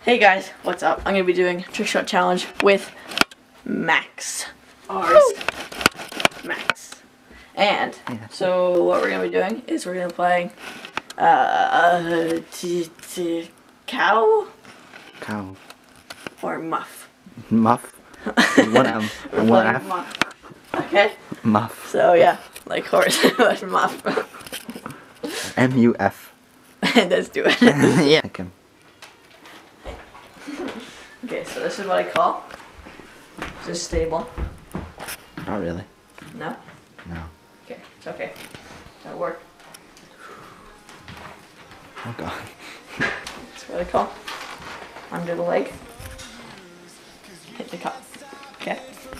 Hey guys, what's up? I'm gonna be doing a trick shot challenge with Max. Ours. Max. And so what we're gonna be doing is we're gonna be playing cow or muff. Muff. One M. One F. Muff. Okay. Muff. So yeah, like horse, but muff. M-U-F. Let's do it. Yeah. Okay. Okay, so this is what I call. Is this stable? Not really. No? No. Okay, it's okay. That'll work. Oh god. That's what I call. Under the leg. Hit the cup. Okay?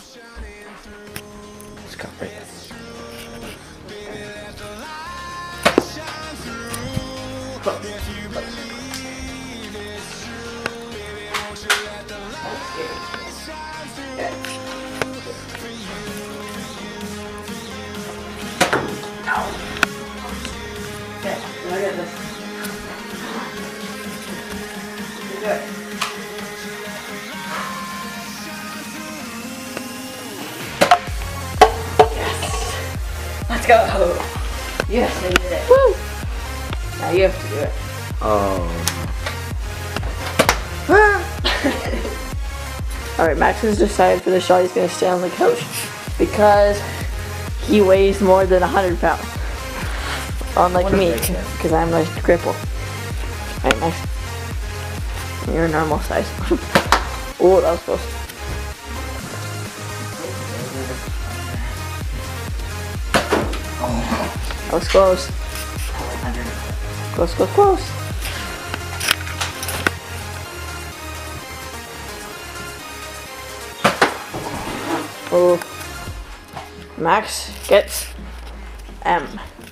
It's cup right there. Close. Close. Okay. Ow. Okay, look at this. You do it. Yes. Let's go. Yes, I did it. Woo. Now you have to do it. Oh. Alright, Max has decided for the shot he's going to stay on the couch because he weighs more than 100 pounds. Unlike me, because I'm a cripple. Alright, Max. You're a normal size. Oh, that was close. That was close. Close, close, close. Oh, Max gets M.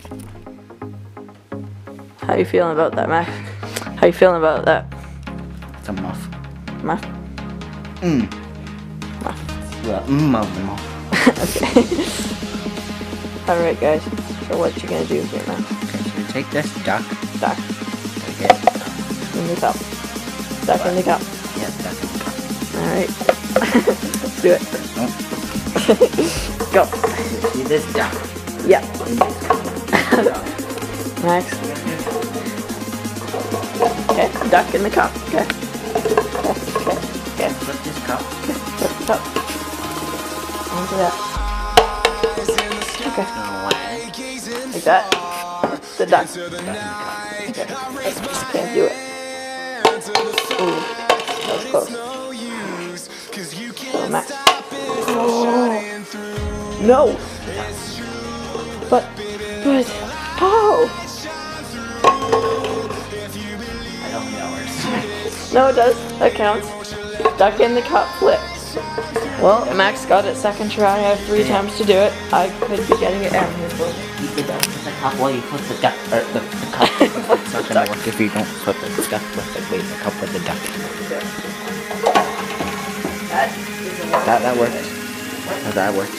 How you feeling about that, Max? How you feeling about that? It's a muff. Muff? Muff. Well, muff. Okay. Alright guys, so what you gonna do here now? Okay, so you take this duck. Duck. Take it. In the cup. Duck in the cup. Yeah, duck in the cup. Alright. Let's do it. Oh. Go. See this duck. Yeah. Max. Okay, duck in the cup. Okay. Okay. Flip this cup. Flip the cup. Onto that. Okay. Like that. The duck. Okay. Can't do it. Ooh. That was close. Oh, Max. Oh. No! But, oh! I don't think that works. No, it does. That counts. Duck in the cup, flip. Well, Max got it second try. I have 3 times to do it. I could be getting it out here for You did that with the cup while you flip the duck, or the cup. It's not gonna work if you don't flip the duck with the cup with the duck. That works. Oh, that works.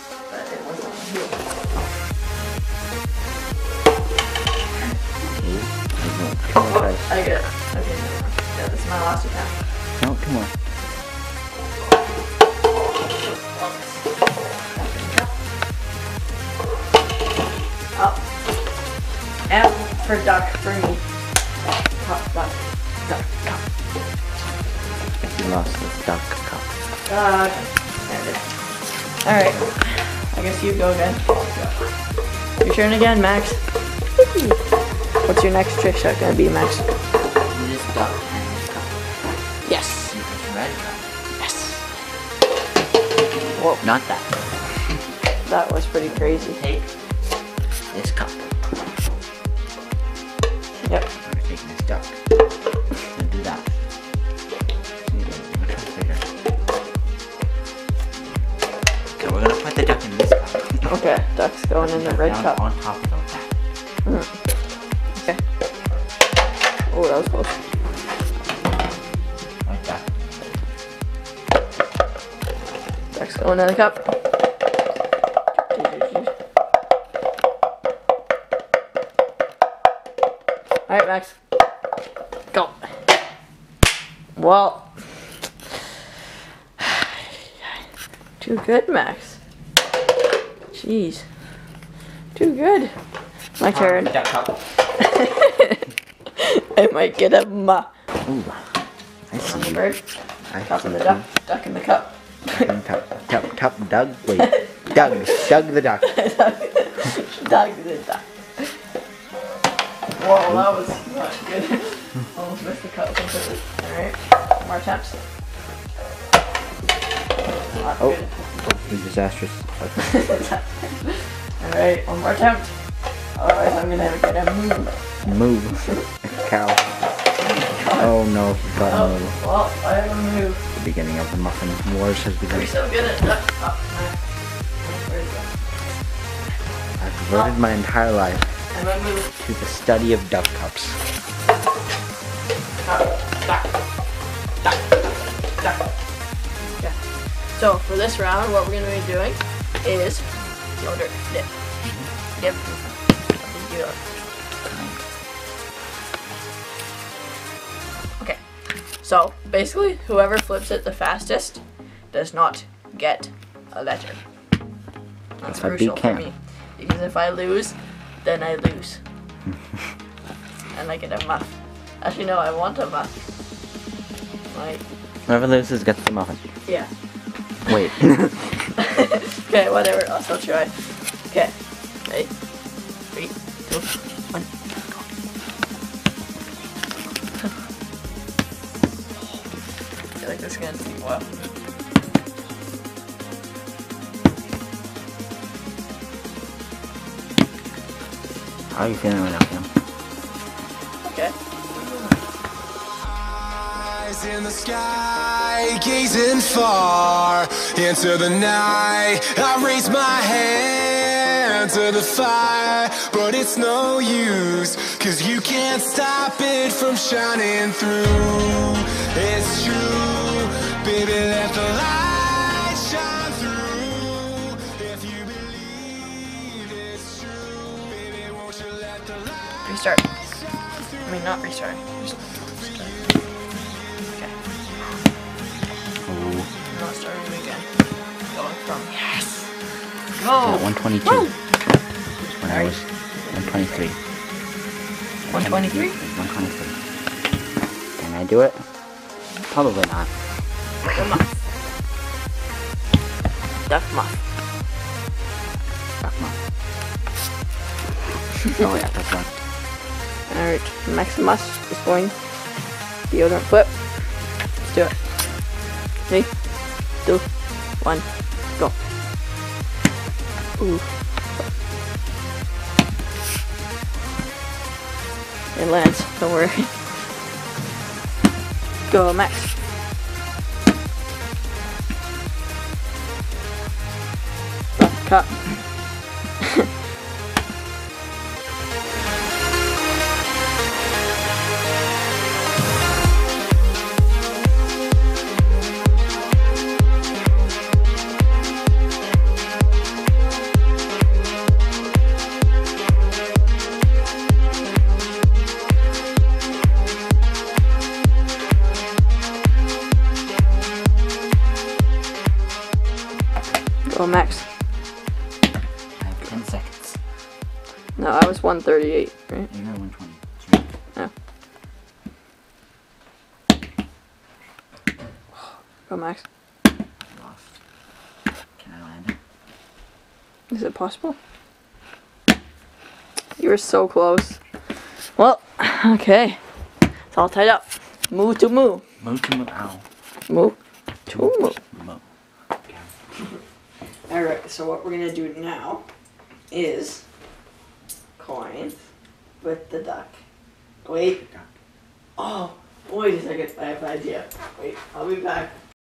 I get it. Okay, yeah, this is my last attempt. No, come on. Up. M for duck for me. Cup, duck, cup. You lost the duck cup. There it is. Alright. I guess you go again. Your turn again, Max. What's your next trick shot gonna be, Max? You just duck and this cup. Yes. You just red cup. Yes. Whoa. Not that. That was pretty crazy. Take this cup. Yep. I'm taking this duck. And do that. Okay, we're gonna put the duck in this cup. Okay, duck's going in the red Down cup. on top of that. Okay. Oh, that was close. Like that. Duck's going in the cup. Alright, Max. Go. Well, too good, Max. Jeez, too good. My turn. Duck cup. I might get a ma. Ooh. I see. On the bird. I Cup in the see. duck. Duck in the cup. Tup, Doug. Wait. Doug the duck. Doug the duck. Whoa, that was not good. Almost missed the cup completely. Alright, more attempts. Not Oh. good. Disastrous. Alright, one more attempt. Otherwise I'm gonna get a move. Move. Cow. Oh no, he got Oh, move. well, I have a move. The beginning of the muffin wars has begun. We're so good at duck. Oh, where's I've devoted my entire life that? I'm a move. to the study of duck cups. Okay. So for this round, what we're going to be doing is shoulder dip. Dip. Okay. So basically, whoever flips it the fastest does not get a letter. That's If I beat crucial for Cam. me, because if I lose, then I lose. And I get a muff. Actually, no, I want a muff. Like, Whoever loses gets the muffin. yeah. Wait. Okay, whatever. I'll still try. Okay. Ready? 3, 2, 1. I feel like this is gonna take a while. How are you feeling right now, Cam? Okay. Eyes in the sky, gazing far into the night. I raise my hand to the fire, but it's no use, 'cause you can't stop it from shining through. It's true, baby, let the light shine through. If you believe it's true, baby, won't you let the light Restart. I mean, not restart. Just start. Okay. Oh. I'm not starting again. Going from yes. At Go. 122. Woo! When I was 123. 123? 123. Can I do it? Probably not. The muff. Duck muff. Duck muff. Oh yeah, that's one. Alright, Maximus is going deodorant flip. Let's do it. 3, 2, 1, go. Ooh. It lands, don't worry. Go, Max. Cut. Go, Max. I have 10 seconds. No, I was 138, right? You're not 123. Go, Max. Lost. Can I land it? Is it possible? You were so close. Well, okay. It's all tied up. Moo to moo. Moo to moo. Ow. Moo to moo. Moo. Alright, so what we're gonna do now is coins with the duck. Wait. Oh, wait a second. I have an idea. Wait, I'll be back.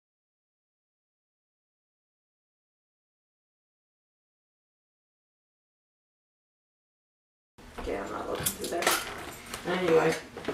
Okay, I'm not looking through there. Anyway,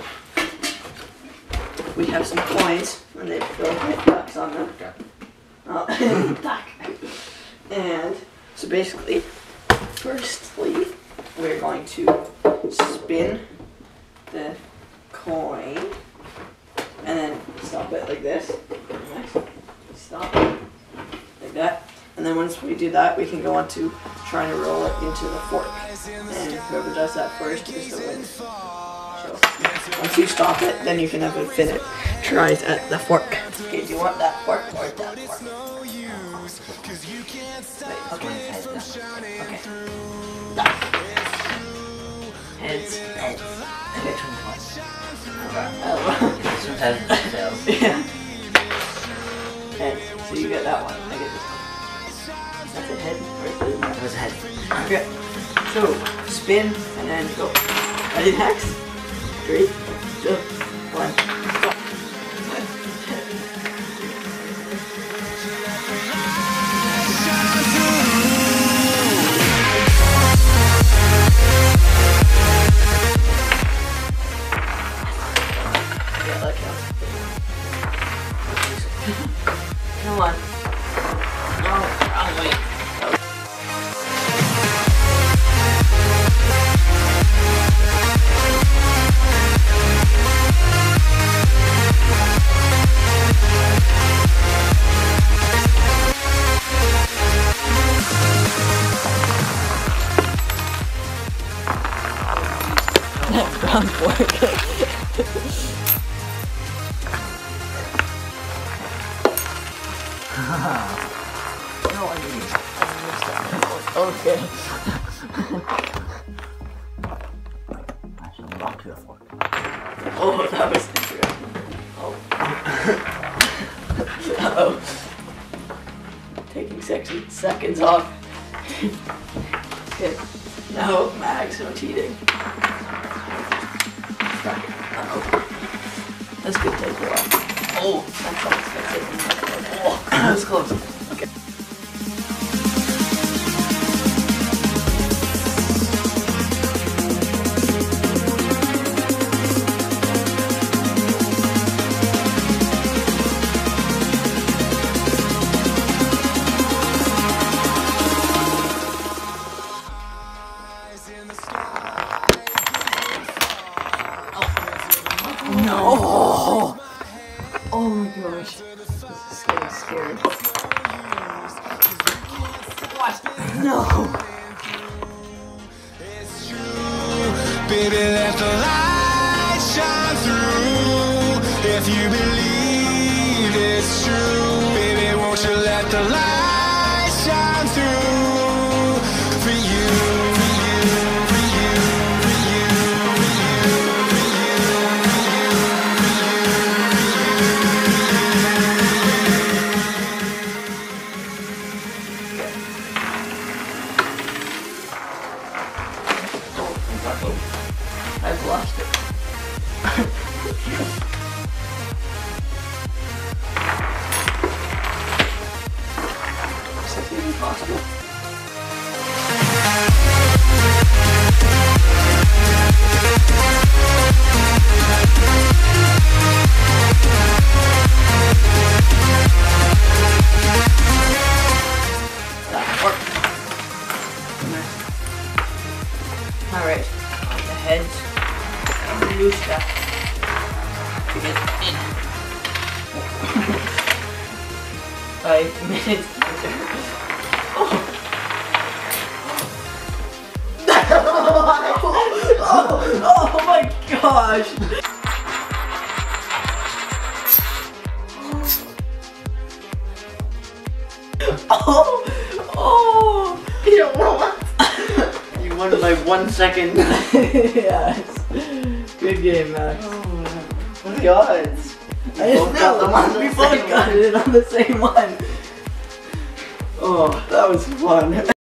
we have some coins and they fill with ducks on them. Oh, duck. And so basically, firstly, we're going to spin the coin and then stop it like this. Nice. Stop it like that. And then once we do that, we can go on to trying to roll it into the fork. And whoever does that first is the winner. So once you stop it, then you can have infinite tries at the fork. Okay, do you want that fork or that fork? Okay. That. Heads. Heads. Okay. This one has tails. Yeah. Heads. So you get that one. I get this one. That's a head. Or That was a head. okay. So spin and then go. Ready, next? 3, 2, 1, go. Yeah, that counts. Come on. No, wrong way. Wrong fork. No, I mean, Okay. actually, wrong to the fork. Oh, that was interesting. Oh. Uh-oh. Taking seconds off. Okay. No, Max, no cheating. Uh-oh. This could take a while. Oh, that's almost gonna take a minute. Oh, that was close. Okay. No! Oh my gosh. This is getting scared. What? No! Baby, let the light shine through. If you believe it's true, baby, won't you let the light shine through? For you, for you, for you, for you, for you, for I've lost it. Is this even possible? That worked. Alright, the heads. Loose stuff. To get in. 5 minutes later. Oh. Oh my gosh! Oh! Oh! You what? You won by 1 second. Yes. Good game, Max. What are the odds? I just know. We both got it on the same one. Oh, that was fun.